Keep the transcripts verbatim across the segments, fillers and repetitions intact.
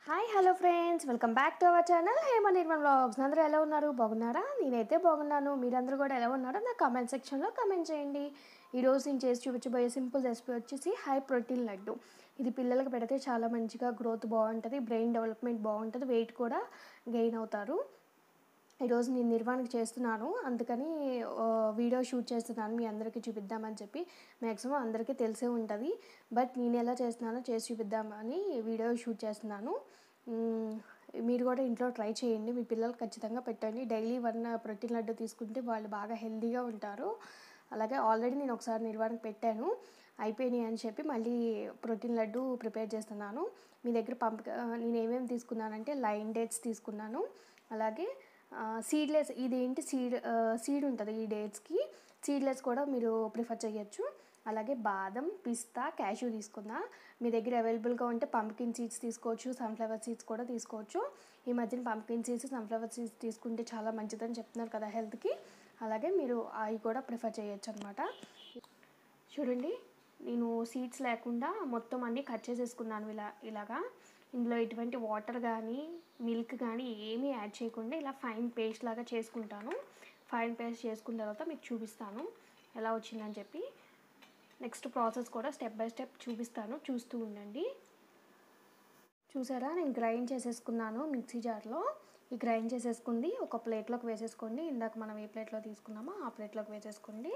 Hi hello friends, welcome back to our channel హేమనిర్వన్ vlogs. అందరూ ఎలా ఉన్నారు? బాగున్నారా? నేనైతే బాగున్నాను. మీరందరూ కూడా ఎలా ఉన్నారో నా కామెంట్ సెక్షన్లో కామెంట్ చేయండి. ఈరోజు నేను చేసి చూపించబోయే సింపుల్ రెసిపీ వచ్చేసి హై ప్రోటీన్ లడ్డు. ఇది పిల్లలకు పెడితే చాలా మంచిగా గ్రోత్ బాగుంటుంది, బ్రెయిన్ డెవలప్మెంట్ బాగుంటుంది, వెయిట్ కూడా గెయిన్ అవుతారు. ఈరోజు నేను నిర్వాణకి చేస్తున్నాను, అందుకని వీడియో షూట్ చేస్తున్నాను మీ అందరికీ చూపిద్దామని చెప్పి. మ్యాక్సిమం అందరికీ తెలిసే ఉంటుంది, బట్ నేను ఎలా చేస్తున్నానో చేసి చూపిద్దామని వీడియో షూట్ చేస్తున్నాను. మీరు కూడా ఇంట్లో ట్రై చేయండి, మీ పిల్లలకు ఖచ్చితంగా పెట్టండి. డైలీ వన్ ప్రోటీన్ లడ్డు తీసుకుంటే వాళ్ళు బాగా హెల్తీగా ఉంటారు. అలాగే ఆల్రెడీ నేను ఒకసారి నిర్వాణకు పెట్టాను, అయిపోయినాయి అని చెప్పి మళ్ళీ ప్రోటీన్ లడ్డు ప్రిపేర్ చేస్తున్నాను. మీ దగ్గర పంప నేను ఏమేమి తీసుకున్నానంటే లైన్ డేట్స్ తీసుకున్నాను, అలాగే సీడ్లెస్, ఇదేంటి సీడ్ సీడ్ ఉంటుంది ఈ డేట్స్కి, సీడ్లెస్ కూడా మీరు ప్రిఫర్ చేయొచ్చు. అలాగే బాదం, పిస్తా, క్యాష్యూ తీసుకున్నా. మీ దగ్గర అవైలబుల్గా ఉంటే పంప్కిన్ సీడ్స్ తీసుకోవచ్చు, సన్ఫ్లవర్ సీడ్స్ కూడా తీసుకోవచ్చు. ఈ మధ్యన పంప్కిన్ సీడ్స్, సన్ఫ్లవర్ సీడ్స్ తీసుకుంటే చాలా మంచిదని చెప్తున్నారు కదా హెల్త్కి, అలాగే మీరు అవి కూడా ప్రిఫర్ చేయొచ్చు అనమాట. చూడండి, నేను సీడ్స్ లేకుండా మొత్తం అన్నీ కట్ చేసేసుకున్నాను ఇలా ఇలాగా. ఇందులో ఎటువంటి వాటర్ కానీ మిల్క్ కానీ ఏమీ యాడ్ చేయకుండా ఇలా ఫైన్ పేస్ట్ లాగా చేసుకుంటాను. ఫైన్ పేస్ట్ చేసుకున్న తర్వాత మీకు చూపిస్తాను ఎలా వచ్చిందని చెప్పి. నెక్స్ట్ ప్రాసెస్ కూడా స్టెప్ బై స్టెప్ చూపిస్తాను, చూస్తూ ఉండండి. చూసారా, నేను గ్రైండ్ చేసేసుకున్నాను మిక్సీ జార్లో. ఈ గ్రైండ్ చేసేసుకుంది ఒక ప్లేట్లోకి వేసేసుకోండి. ఇందాక మనం ఏ ప్లేట్లో తీసుకున్నామో ఆ ప్లేట్లోకి వేసేసుకోండి.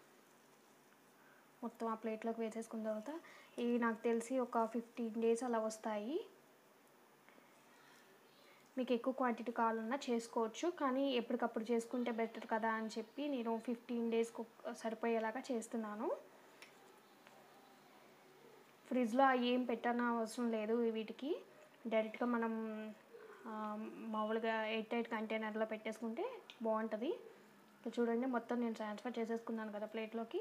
మొత్తం ఆ ప్లేట్లోకి వేసేసుకున్న తర్వాత ఇవి నాకు తెలిసి ఒక ఫిఫ్టీన్ డేస్ అలా వస్తాయి. మీకు ఎక్కువ క్వాంటిటీ కావాలన్నా చేసుకోవచ్చు, కానీ ఎప్పటికప్పుడు చేసుకుంటే బెటర్ కదా అని చెప్పి నేను ఫిఫ్టీన్ డేస్కి సరిపోయేలాగా చేస్తున్నాను. ఫ్రిడ్జ్లో ఏం పెట్టన అవసరం లేదు వీటికి, డైరెక్ట్గా మనం మామూలుగా ఎయిట్ ఎయిట్ కంటైనర్లో పెట్టేసుకుంటే బాగుంటుంది. ఇప్పుడు చూడండి, మొత్తం నేను ట్రాన్స్ఫర్ చేసేసుకున్నాను కదా ప్లేట్లోకి.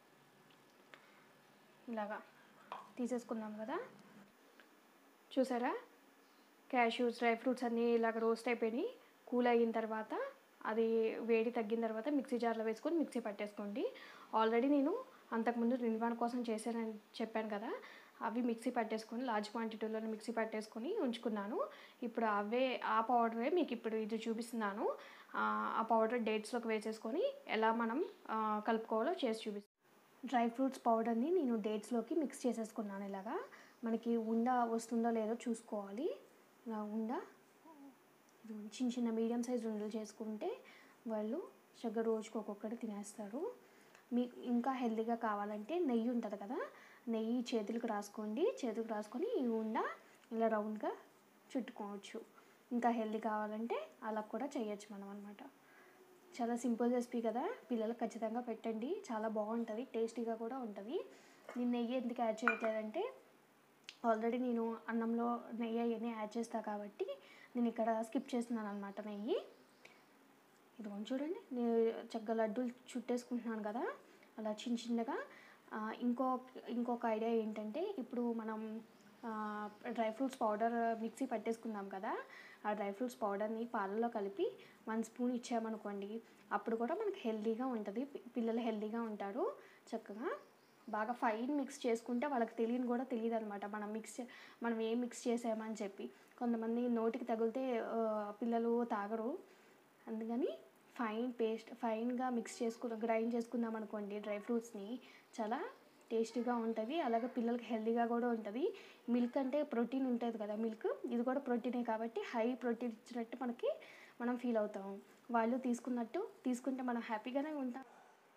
ఇలాగా తీసేసుకున్నాం కదా, చూసారా క్యాష్యూస్, డ్రై ఫ్రూట్స్ అన్నీ ఇలాగ రోస్ట్ అయిపోయి కూల్ అయిన తర్వాత అది వేడి తగ్గిన తర్వాత మిక్సీ జార్లో వేసుకొని మిక్సీ పట్టేసుకోండి. ఆల్రెడీ నేను అంతకుముందు నిర్వాణ కోసం చేశానని చెప్పాను కదా, అవి మిక్సీ పట్టేసుకొని లార్జ్ క్వాంటిటీలో మిక్సీ పట్టేసుకొని ఉంచుకున్నాను. ఇప్పుడు అవే ఆ పౌడరే మీకు ఇప్పుడు ఇది చూపిస్తున్నాను. ఆ పౌడర్ డేట్స్లోకి వేసేసుకొని ఎలా మనం కలుపుకోవాలో చేసి చూపిస్తాను. డ్రై ఫ్రూట్స్ పౌడర్ని నేను డేట్స్లోకి మిక్స్ చేసేసుకున్నాను. ఇలాగా మనకి ఉండ వస్తుందో లేదో చూసుకోవాలి. ఇలా ఉండ చిన్న చిన్న మీడియం సైజ్ ఉండలు చేసుకుంటే వాళ్ళు చక్కగా రోజుకి ఒక్కొక్కటి తినేస్తారు. మీకు ఇంకా హెల్తీగా కావాలంటే నెయ్యి ఉంటుంది కదా, నెయ్యి చేతులకు రాసుకోండి. చేతులకు రాసుకొని ఈ ఉండ ఇలా రౌండ్గా చుట్టుకోవచ్చు. ఇంకా హెల్తీ కావాలంటే అలా కూడా చేయొచ్చు మనం అనమాట. చాలా సింపుల్ రెసిపీ కదా, పిల్లలకు ఖచ్చితంగా పెట్టండి, చాలా బాగుంటుంది, టేస్టీగా కూడా ఉంటుంది. నేను నెయ్యి ఎందుకు యాడ్ చేయట్లేదంటే ఆల్రెడీ నేను అన్నంలో నెయ్యి అవన్నీ యాడ్ చేస్తాను కాబట్టి నేను ఇక్కడ స్కిప్ చేస్తున్నాను అనమాట నెయ్యి. ఇదిగోండి చూడండి, నేను చక్కగా లడ్డూలు చుట్టేసుకుంటున్నాను కదా అలా చిన్న చిన్నగా. ఇంకో ఇంకొక ఐడియా ఏంటంటే, ఇప్పుడు మనం డ్రై ఫ్రూట్స్ పౌడర్ మిక్సీ పట్టేసుకుందాం కదా, ఆ డ్రై ఫ్రూట్స్ పౌడర్ని పాలల్లో కలిపి వన్ స్పూన్ ఇచ్చామనుకోండి, అప్పుడు కూడా మనకు హెల్తీగా ఉంటుంది, పిల్లలు హెల్తీగా ఉంటారు. చక్కగా బాగా ఫైన్ మిక్స్ చేసుకుంటే వాళ్ళకి తెలియని కూడా తెలియదు అనమాట మనం మిక్స్ మనం ఏం మిక్స్ చేసామని చెప్పి. కొంతమంది నోటికి తగిలితే పిల్లలు తాగరు, అందుకని ఫైన్ పేస్ట్ ఫైన్గా మిక్స్ చేసుకుని గ్రైండ్ చేసుకుందాం అనుకోండి డ్రై ఫ్రూట్స్ని, చాలా టేస్టీగా ఉంటుంది, అలాగే పిల్లలకి హెల్తీగా కూడా ఉంటుంది. మిల్క్ అంటే ప్రోటీన్ ఉంటుంది కదా, మిల్క్ ఇది కూడా ప్రోటీనే కాబట్టి హై ప్రోటీన్ ఇచ్చినట్టు మనకి మనం ఫీల్ అవుతాం. వాళ్ళు తీసుకున్నట్టు తీసుకుంటే మనం హ్యాపీగానే ఉంటాం.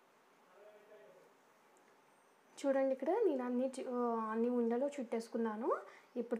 చూడండి, ఇక్కడ నేను అన్ని అన్ని ఉండలు చుట్టేసుకున్నాను. ఇప్పుడు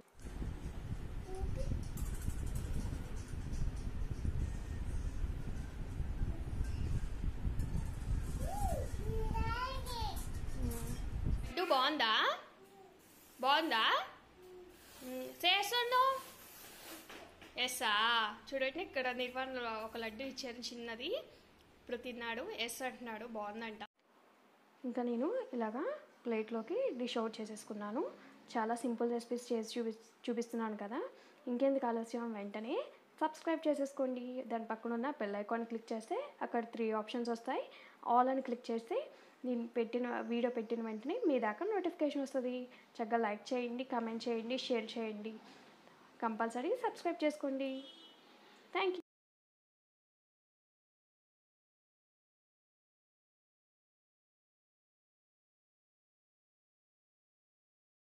బాగుందా బాగుందా చేస్తాను ఎస్సా. చూడండి, ఇక్కడ నిర్వాణ ఒక లడ్డు ఇచ్చాను చిన్నది, ఇప్పుడు తిన్నాడు, ఎస్ అంటున్నాడు, బాగుందంట. ఇంకా నేను ఇలాగా ప్లేట్లోకి డిష్ అవుట్ చేసేసుకున్నాను. చాలా సింపుల్ రెసిపీస్ చేసి చూపి చూపిస్తున్నాను కదా, ఇంకెందుకు ఆలస్యం, వెంటనే సబ్స్క్రైబ్ చేసేసుకోండి. దాని పక్కన ఉన్న బెల్ ఐకాన్ క్లిక్ చేస్తే అక్కడ త్రీ ఆప్షన్స్ వస్తాయి. ఆల్ అని క్లిక్ చేస్తే నేను పెట్టిన వీడియో పెట్టిన వెంటనే మీ దాకా నోటిఫికేషన్ వస్తుంది. చక్కగా లైక్ చేయండి, కామెంట్ చేయండి, షేర్ చేయండి. కంపల్సరీ సబ్స్క్రైబ్ చేసుకోండి. Thank you.